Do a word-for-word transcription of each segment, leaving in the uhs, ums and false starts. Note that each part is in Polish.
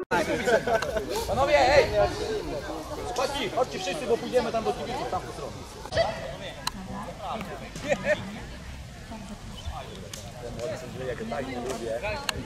Panowie, hej! Chodźcie, chodźcie wszyscy, bo pójdziemy tam do kibiców, w tamtą stronę. Ten młody sędzia, jak tak nie lubię.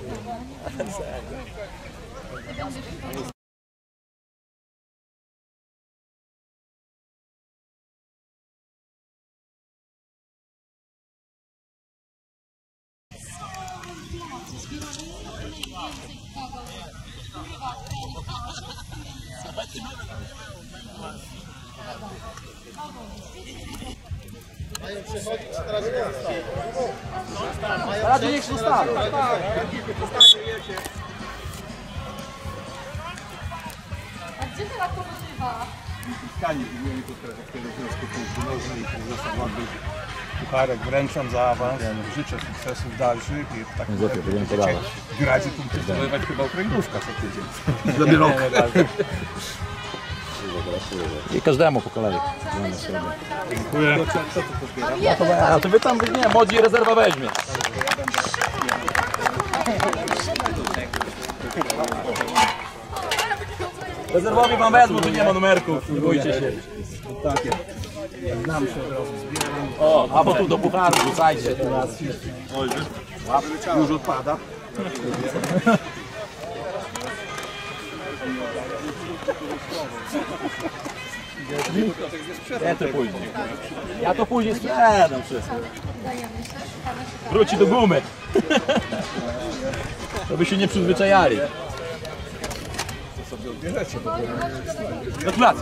Mają przechodzić, teraz nie zostaną. Teraz niech zostaną. A gdzie teraz to wypływa? Spotkanie w imieniu Podkarpackiego Związku Piłki Nożnej i prezesa władzy pucharek wręczam za awans. Życzę sukcesów dalszych i tak będziecie grać i punkty zdobywać chyba okręgówka co tydzień. Zrobię rok. I każdemu po kolei. Dziękuję. A to, a to wy tam, nie, młodzi rezerwa weźmie. Rezerwowi wam wezmą, że nie ma numerków. Nie bójcie się. Takie. Znam się od razu, zbieram. O, a bo tu do pucharu rzucajcie. Już odpada. Ja to później. Ja to później sprzedam wszystko. Wróci do gumy. To by się nie przyzwyczajali. To sobie odbierzecie, bo Gratulacje.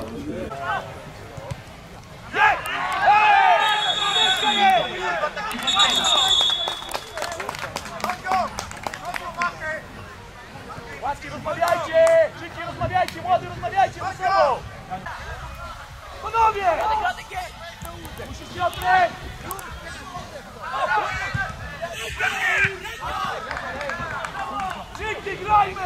Łaski, rozmawiajcie! Szybciej rozmawiajcie, młody, rozmawiajcie ze sobą! Panowie! Musisz Piotrek! Szybciej grajmy!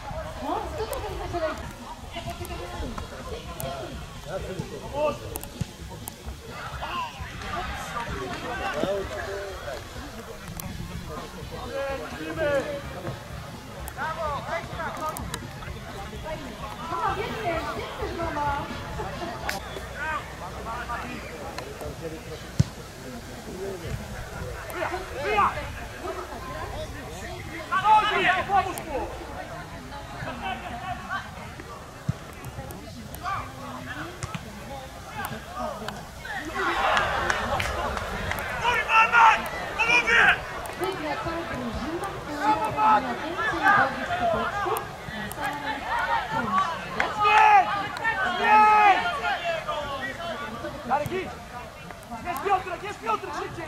Pomóż mu! Wygra ta drużyna, która ma więcej wody w kubeczku na samym końcu. Darek, idź! Jest Piotrek, jest Piotrek, szybciej!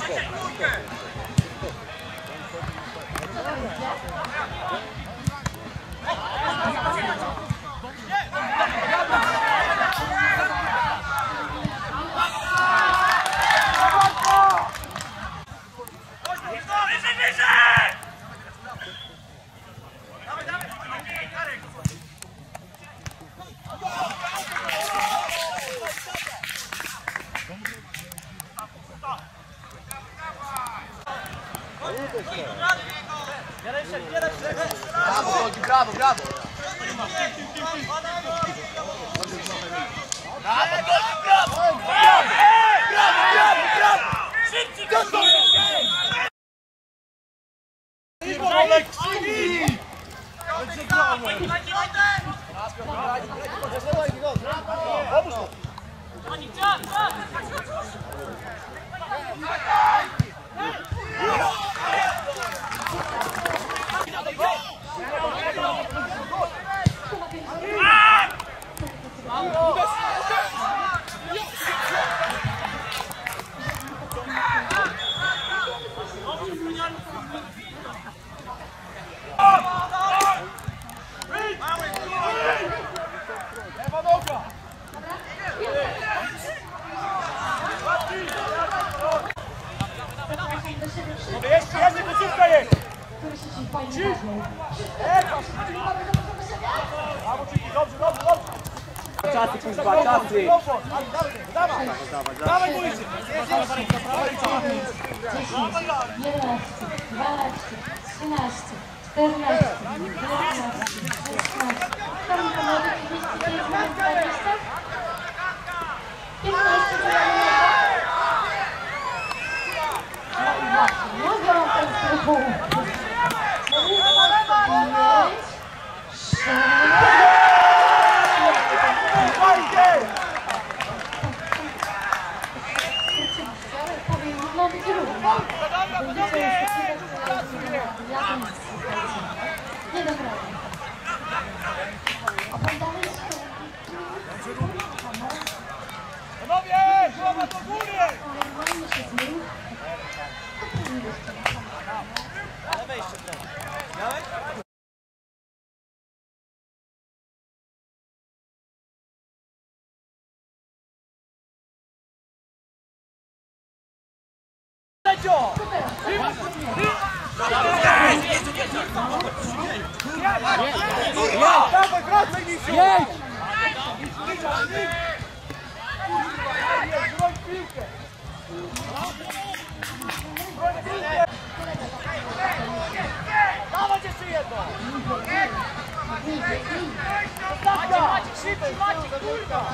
Brawo, brawo, brawo! Brawo, brawo, brawo! Szybciej, gotowy! Olek, krzywi! Lewa noga! Jeszcze, jeszcze końcówka jest! Brawo, Ciki, dobrze, dobrze, dobrze! Czasy, kurwa, czasy! Dawaj, dawaj, boicie! dziesięć, jedenaście, dwanaście, trzynaście, czternaście, piętnaście, Panowie, głowa do góry! Dawaj, wracaj, Misiu! Jedź! Dawaj jeszcze jedno! Macie, macie, szybko, macie, kurwa!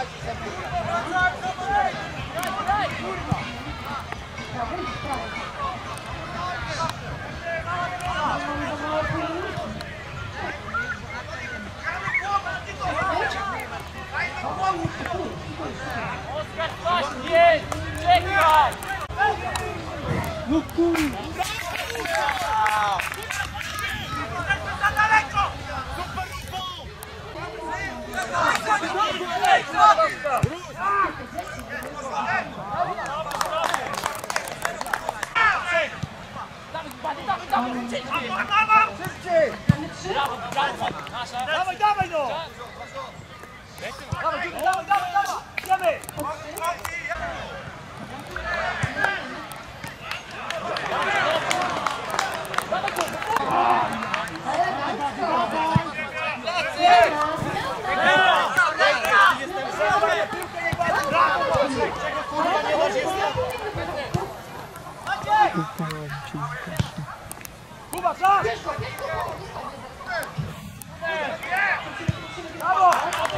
Oskar, coś jest! Czekaj! No kurwa! Za daleko! Super Dawaj, dawaj no! Dawaj, dawaj, dawaj, dawaj! Idziemy! Kuba, czas! Brawo!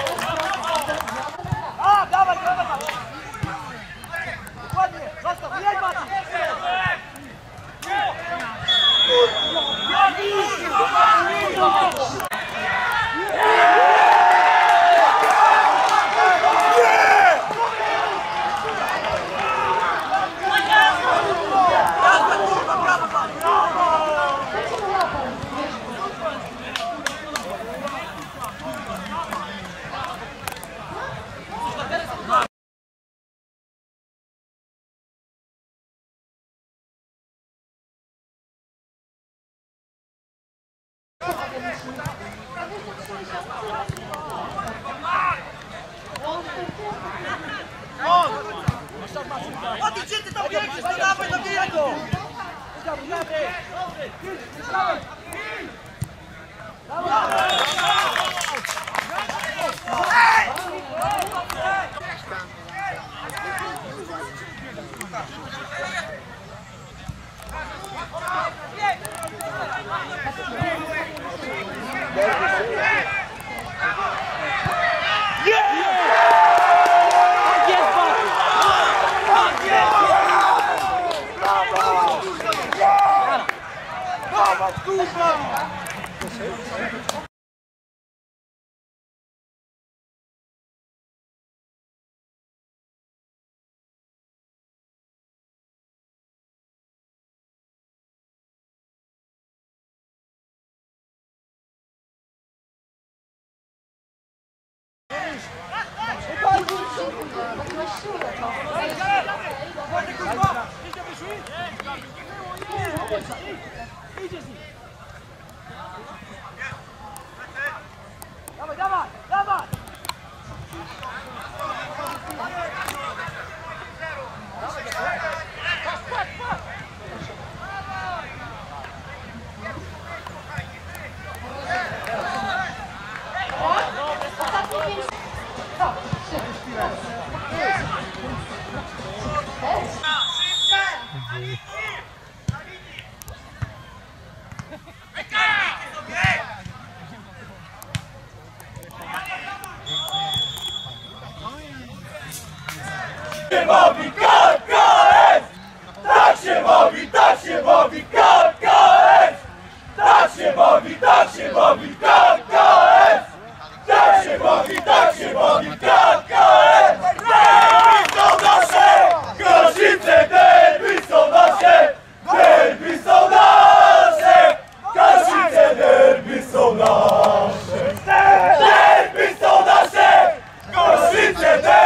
A, dawaj, dawaj, dawaj! Dokładnie, zostaw, jedź Maciej! Ładnie, gdzie ty tam biegniesz? No dawaj, no bierz go! Dawaj, dawaj, dawaj! Bawi K K S! Tak się bawi, tak się bawi K K S! Tak się bawi, tak się bawi K K S! Tak się bawi, tak się bawi K K S! Derby są nasze! Kaszyce, derby są nasze! Derby są nasze! Kaszyce, derby są nasze! jeden!